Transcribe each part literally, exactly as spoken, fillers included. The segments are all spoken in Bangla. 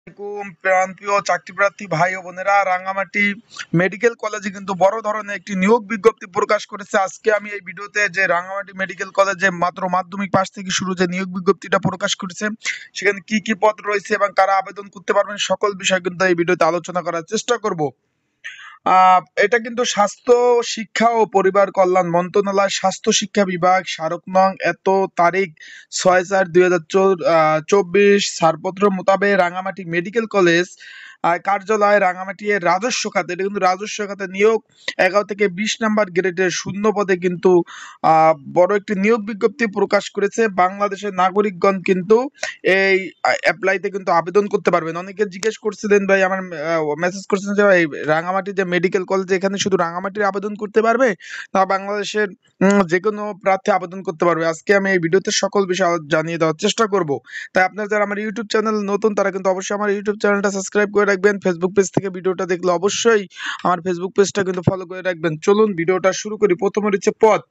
আসসালামু আলাইকুম প্রাণপ্রিয় চাকরিপ্রার্থী ভাই ও বোনেরা, রাঙ্গামাটি মেডিকেল কলেজে কিন্তু বড় ধরনের একটি নিয়োগ বিজ্ঞপ্তি প্রকাশ করেছে। আজকে আমি এই ভিডিওতে যে রাঙ্গামাটি মেডিকেল কলেজে মাত্র মাধ্যমিক পাশ থেকে শুরু যে নিয়োগ বিজ্ঞপ্তিটা প্রকাশ করেছে, সেখানে কি কি পদ রয়েছে এবং কারা আবেদন করতে পারবেন, সকল বিষয় কিন্তু এই ভিডিওতে আলোচনা করার চেষ্টা করব। আহ এটা কিন্তু স্বাস্থ্য শিক্ষা ও পরিবার কল্যাণ মন্ত্রণালয়, স্বাস্থ্য শিক্ষা বিভাগ, স্মারক নং এত তারিখ ছয় চার দুই হাজার চব্বিশ ছাড়পত্র মোতাবেক রাঙামাটি মেডিকেল কলেজ আহ, কার্যালয় রাঙামাটি এর রাজস্ব খাতে, এটা কিন্তু রাজস্ব খাতে নিয়োগ এগারো থেকে বিশ নাম্বার গ্রেডের শূন্য পদে কিন্তু আহ বড় একটি নিয়োগ বিজ্ঞপ্তি প্রকাশ করেছে। বাংলাদেশের নাগরিকগণ কিন্তু এই অ্যাপ্লাইতে কিন্তু আবেদন করতে পারবেন। অনেকে জিজ্ঞেস করছিলেন, ভাই আমার মেসেজ করছিলেন যে ভাই রাঙামাটি যে মেডিকেল কলেজ, এখানে শুধু রাঙামাটির আবেদন করতে পারবে না বাংলাদেশের উম, যে কোনো প্রার্থী আবেদন করতে পারবে? আজকে আমি এই ভিডিওতে সকল বিষয় জানিয়ে দেওয়ার চেষ্টা করব। তাই আপনারা যারা আমার ইউটিউব চ্যানেল নতুন, তারা কিন্তু অবশ্যই আমার ইউটিউব চ্যানেলটা সাবস্ক্রাইব করে রাখবেন। ফেসবুক পেজ থেকে ভিডিওটা দেখলে অবশ্যই আমার ফেসবুক পেজটা কিন্তু ফলো করে রাখবেন। চলুন ভিডিওটা শুরু করি। প্রথমে হচ্ছে পদ।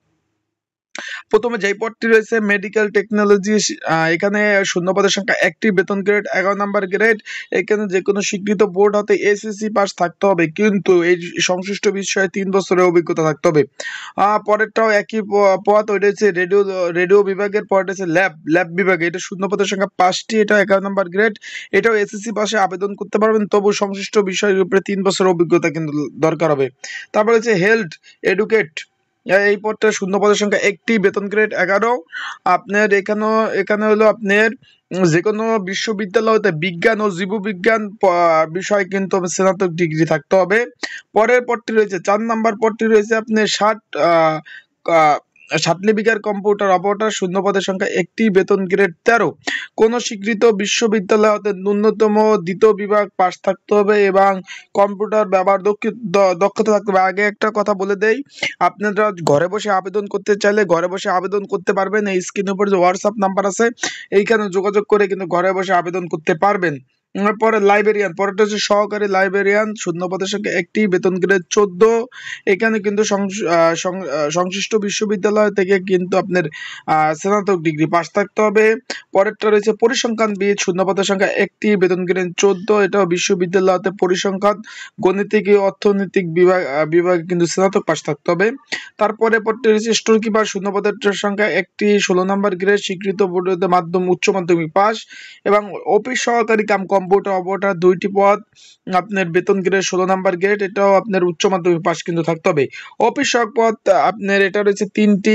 প্রথমে যেই পদটি রয়েছে মেডিকেল টেকনোলজি, এখানে শূন্য পদের সংখ্যা একটি, বেতন গ্রেড এগারো নাম্বার গ্রেড। এখানে যে কোনো স্বীকৃত বোর্ড হতে এসএসসি পাস থাকতে হবে, কিন্তু এই সংশ্লিষ্ট বিষয়ে তিন বছরের অভিজ্ঞতা থাকতে হবে। আহ পরেরটাও একই প- পদ, ওইটা হচ্ছে রেডিও রেডিও বিভাগের। পরেরটা হচ্ছে ল্যাব ল্যাব বিভাগে, এটা শূন্য পদের সংখ্যা পাঁচটি, এটা এগারো নাম্বার গ্রেড। এটাও এসএসসি পাশে আবেদন করতে পারবেন, তবু সংশ্লিষ্ট বিষয়ের উপরে তিন বছরের অভিজ্ঞতা কিন্তু দরকার হবে। তারপর হচ্ছে হেলথ এডুকেট, এই পদটা শূন্য পদের সংখ্যা একটি, বেতন গ্রেড এগারো। আপনার এখানে এখানে হলো আপনার উম, যে কোনো বিশ্ববিদ্যালয় হতে বিজ্ঞান ও জীববিজ্ঞান প- বিষয় কিন্তু স্নাতক ডিগ্রি থাকতে হবে। পরের পদটি রয়েছে চার নাম্বার পদটি রয়েছে আপনার ষাট আহ আহ, ষাটলিপিকার কম্পিউটার অপারেটর, শূন্য পদের সংখ্যা একটি, বেতন গ্রেড তেরো। কোন স্বীকৃত বিশ্ববিদ্যালয় হতে ন্যূনতম দ্বিতীয় বিভাগ পাস থাকতে হবে এবং কম্পিউটার ব্যবহার দক্ষ- দ- দক্ষতা থাকতে হবে। আগে একটা কথা বলে দেই, আপনারা ঘরে বসে আবেদন করতে চাইলে ঘরে বসে আবেদন করতে পারবেন। এই স্ক্রিনের উপর যে হোয়াটসঅ্যাপ নাম্বার আছে, এইখানে যোগাযোগ করে কিন্তু ঘরে বসে আবেদন করতে পারবেন। উম, পরে লাইব্রেরিয়ান, পরেরটা হচ্ছে সহকারী লাইব্রেরিয়ান, শূন্য পদের সংখ্যা একটি, বেতন গ্রেড চোদ্দ। এখানে কিন্তু সংশ- আহ, সং- আহ, সংশ্লিষ্ট বিশ্ববিদ্যালয় থেকে কিন্তু আপনার আহ, স্নাতক ডিগ্রি পাস থাকতে হবে। পরেরটা রয়েছে পরিসংখ্যানবিদ, শূন্য পদের সংখ্যা একটি, বেতন গ্রেড চোদ্দ। এটাও বিশ্ববিদ্যালয় হতে পরিসংখ্যান, গণিতিক ও অর্থনৈতিক বিভাগ আহ, বিভাগে কিন্তু স্নাতক পাস থাকতে হবে। তারপরে পরটি রয়েছে স্টোর কিপার, শূন্য পদের সংখ্যা একটি, ষোলো নম্বর গ্রেড, স্বীকৃত বোর্ড হতে মাধ্যম উচ্চ মাধ্যমিক পাস। এবং অফিস সহকারী কাম কম্পিউটার অপারেটর দুইটি পদ, আপনার বেতন গ্রেড ষোলো নাম্বার গ্রেড, এটাও আপনার উচ্চ মাধ্যমিক পাস কিন্তু থাকতে হবে। অফিস সহক পদ আপনার এটা রয়েছে তিনটি,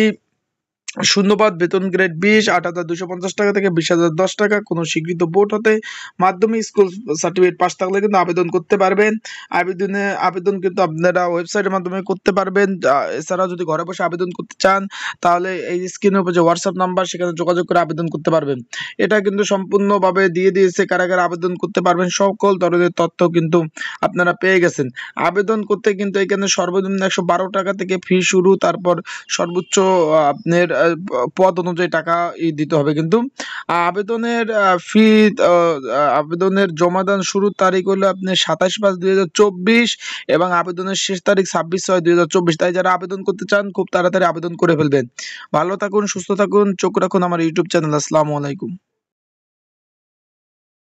শূন্যপদ, বেতন গ্রেড বিশ, আট হাজার দুশো পঞ্চাশ টাকা থেকে বিশ হাজার দশ টাকা। কোনো স্বীকৃত বোর্ড হতে মাধ্যমিক স্কুল সার্টিফিকেট পাস থাকলে কিন্তু আবেদন করতে পারবেন। আবেদনে আবেদন কিন্তু আপনারা ওয়েবসাইটের মাধ্যমে করতে পারবেন। আহ, এছাড়াও যদি ঘরে বসে আবেদন করতে চান, তাহলে এই স্ক্রিনের উপর যে হোয়াটসঅ্যাপ নাম্বার, সেখানে যোগাযোগ করে আবেদন করতে পারবেন। এটা কিন্তু সম্পূর্ণভাবে দিয়ে দিয়েছে কারা কারা আবেদন করতে পারবেন, সকল ধরনের তথ্য কিন্তু আপনারা পেয়ে গেছেন। আবেদন করতে কিন্তু এখানে সর্বনিম্ন একশো বারো টাকা থেকে ফি শুরু, তারপর সর্বোচ্চ আহ, আপনার আহ, পদ অনুযায়ী টাকা ই দিতে হবে। কিন্তু আবেদনের ফি, আবেদনের জমাদান শুরুর তারিখ হলো আপনার সাতাশ পাঁচ দুই হাজার চব্বিশ এবং আবেদনের শেষ তারিখ ছাব্বিশ ছয় দুই হাজার চব্বিশ। তাই যারা আবেদন করতে চান খুব তাড়াতাড়ি আবেদন করে ফেলবেন। ভালো থাকুন, সুস্থ থাকুন, চোখ রাখুন আমার ইউটিউব চ্যানেল। আসসালামু আলাইকুম।